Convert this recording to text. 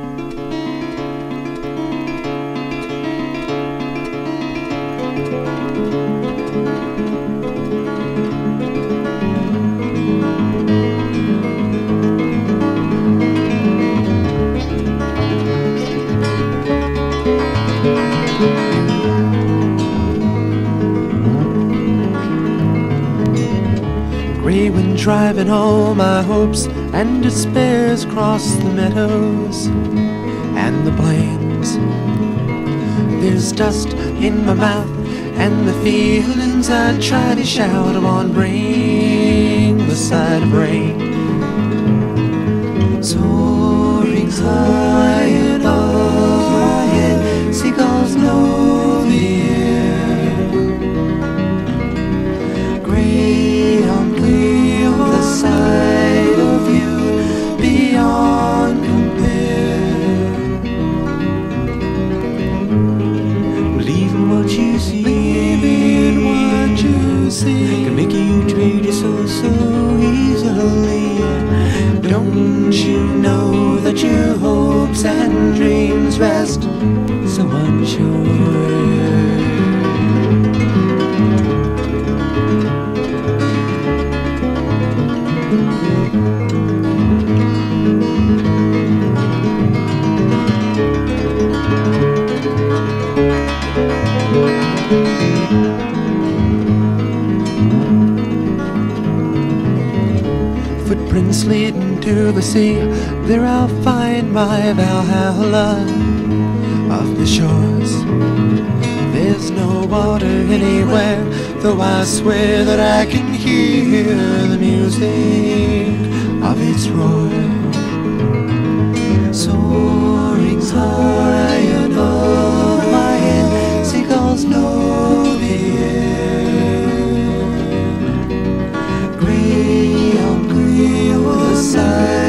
Gray wind driving all my hopes and despairs across the meadows and the plains. There's dust in my mouth and the feelings I try to shout won't bring the sight of rain. Soaring high above my head, seagulls know the air. Gray on clear, the sight of you beyond compare. Believe in what you see, can make you trade your soul so easily. Don't you know that your hopes and dreams rest so unsure? Footprints leading to the sea, there I'll find my Valhalla of the shores. There's no water anywhere, though I swear that I can hear the music of its roar. Soaring high above my head, seagulls know the air. Gray on gray, the side